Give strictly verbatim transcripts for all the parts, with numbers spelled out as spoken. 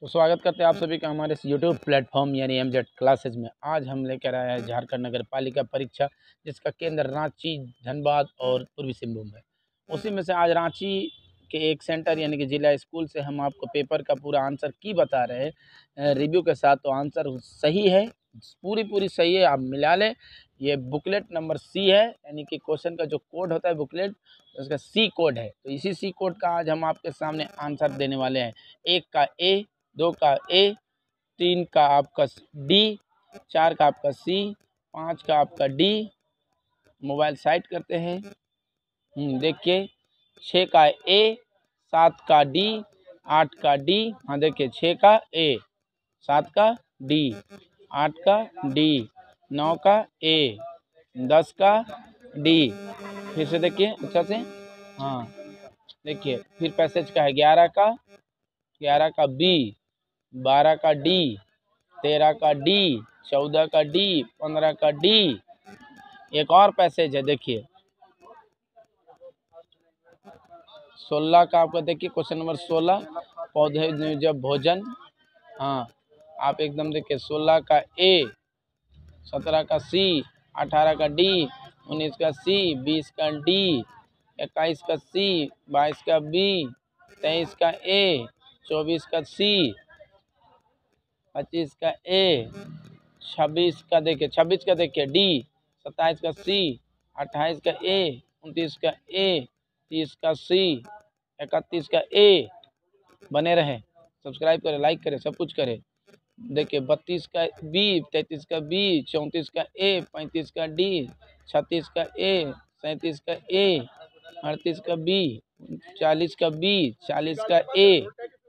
तो स्वागत करते हैं आप सभी का हमारे इस यूट्यूब प्लेटफॉर्म यानी एमजेड क्लासेज में। आज हम लेकर आए हैं झारखंड नगर पालिका परीक्षा, जिसका केंद्र रांची, धनबाद और पूर्वी सिंहभूम है। उसी में से आज रांची के एक सेंटर यानी कि जिला स्कूल से हम आपको पेपर का पूरा आंसर की बता रहे हैं रिव्यू के साथ। तो आंसर सही है, पूरी पूरी सही है, आप मिला लें। ये बुकलेट नंबर सी है, यानी कि क्वेश्चन का जो कोड होता है बुकलेट, उसका सी कोड है। तो इसी सी कोड का आज हम आपके सामने आंसर देने वाले हैं। एक का ए, दो का ए, तीन का आपका डी, चार का आपका सी, पाँच का आपका डी। मोबाइल साइड करते हैं, देखिए छः का ए, सात का डी, आठ का डी। हाँ देखिए छः का ए, सात का डी, आठ का डी, नौ का ए, दस का डी। फिर से देखिए अच्छा से, हाँ देखिए फिर पैसेज का है ग्यारह का, ग्यारह का बी, बारह का डी, तेरह का डी, चौदह का डी, पंद्रह का डी। एक और पैसेज है देखिए सोलह का आपका, देखिए क्वेश्चन नंबर सोलह, पौधे जब भोजन। हाँ आप एकदम देखिए सोलह का ए, सत्रह का सी, अठारह का डी, उन्नीस का सी, बीस का डी, इक्कीस का सी, बाईस का बी, तेईस का ए, चौबीस का सी, पच्चीस का ए, छब्बीस का देखिए छब्बीस का देखिए डी, सत्ताईस का सी, अट्ठाईस का ए, उनतीस का ए, तीस का सी, इकतीस का ए। बने रहें, सब्सक्राइब करें, लाइक करें, सब कुछ करें। देखिए बत्तीस का बी, तैंतीस का बी, चौंतीस का ए, पैंतीस का डी, छत्तीस का ए, सैंतीस का ए, अड़तीस का बी, चालीस का बी, चालीस का ए।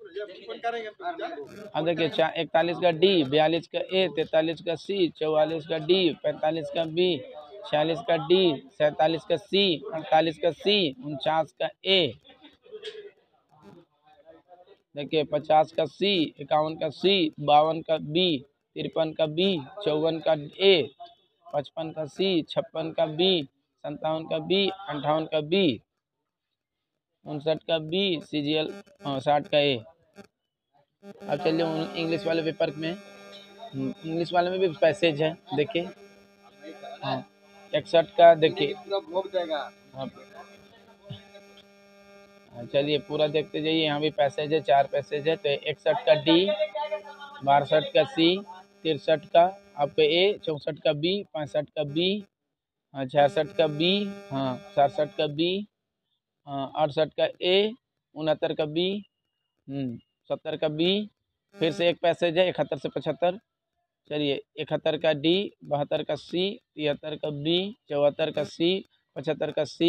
अब देखिए इकतालीस का डी, बयालीस का ए, तैंतालीस का सी, चौवालीस का डी, पैंतालीस का बी, छियालीस का डी, सैंतालीस का सी, अड़तालीस का सी, उनचास का ए। देखिए पचास का सी, इक्यावन का सी, बावन का बी, तिरपन का बी, चौवन का ए, पचपन का सी, छप्पन का बी, संतावन का बी, अंठावन का बी, उनसठ का बी, सी जी एल साठ का ए। अब चलिए इंग्लिश वाले पेपर में, इंग्लिश वाले में भी पैसेज है देखिए। हाँ इकसठ का देखिए, चलिए पूरा देखते जाइए, यहाँ भी पैसेज है, चार पैसेज है। तो इकसठ का डी, बासठ का सी, तिरसठ का आपका ए, चौंसठ का बी, पैंसठ का बी, छियासठ का बी, हाँ सड़सठ का बी, अड़सठ का ए, उनहत्तर का बी, सत्तर का बी। फिर से एक पैसेज है इकहत्तर से पचहत्तर। चलिए इकहत्तर का डी, बहत्तर का सी, तिहत्तर का बी, चौहत्तर का सी, पचहत्तर का सी,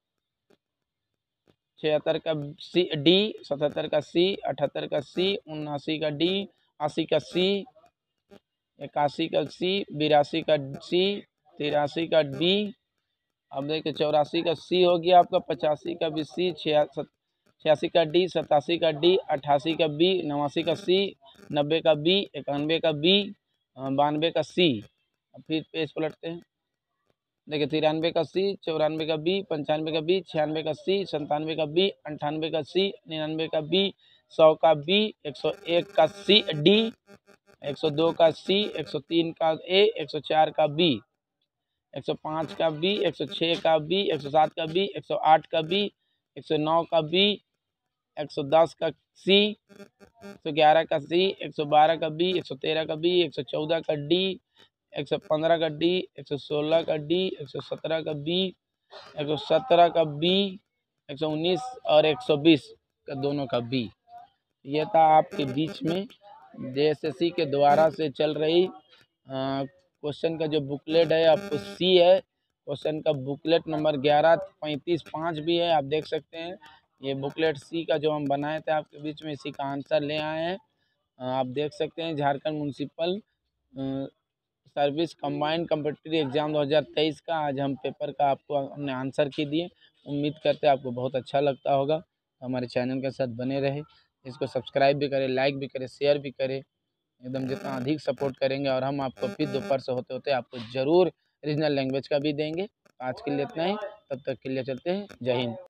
छिहत्तर का सी डी, सतहत्तर का सी, अठहत्तर का सी, उन्नासी का डी, अस्सी का सी, इक्यासी का सी, बिरासी का सी, तिरासी का डी। अब देखिए चौरासी का सी हो गया आपका, पचासी का भी सी, छियासी का डी, सतासी का डी, अट्ठासी का बी, नवासी का सी, नब्बे का बी, इक्यानवे का बी, बानवे का सी। अब फिर पेज पलटते हैं, देखिए तिरानवे का सी, चौरानवे का बी, पंचानवे का बी, छियानवे का सी, संतानवे का बी, अंठानवे का सी, निन्यानवे का बी, सौ का बी, एक सौ एक का सी डी, एक सौ दो का सी, एक सौ तीन का ए, एक सौ चार का बी, एक सौ पाँच का बी, एक सौ छः का बी, एक सौ सात का बी, एक सौ आठ का बी, एक सौ नौ का बी, एक सौ दस का सी, एक सौ ग्यारह का सी, एक सौ बारह का बी, एक सौ तेरह का बी, एक सौ चौदह का डी, एक सौ पंद्रह का डी, एक सौ सोलह का डी, एक सौ सत्रह का बी, एक सौ सत्रह का बी, एक सौ उन्नीस और एक सौ बीस का दोनों का बी। यह था आपके बीच में जे एस एस सी के द्वारा से चल रही क्वेश्चन का जो बुकलेट है, आपको सी है। क्वेश्चन का बुकलेट नंबर ग्यारह पैंतीस पाँच भी है, आप देख सकते हैं। ये बुकलेट सी का जो हम बनाए थे आपके बीच में, इसी का आंसर ले आए हैं। आप देख सकते हैं Jharkhand municipal service combined competitive exam दो हज़ार तेईस का आज हम पेपर का आपको हमने आंसर की दिए। उम्मीद करते हैं आपको बहुत अच्छा लगता होगा। हमारे चैनल के साथ बने रहे, इसको सब्सक्राइब भी करें, लाइक भी करें, शेयर भी करें। एकदम जितना अधिक सपोर्ट करेंगे और हम आपको फिर दोपहर से होते होते आपको ज़रूर रीजनल लैंग्वेज का भी देंगे। आज के लिए इतना ही, तब तक के लिए चलते हैं। जय हिंद।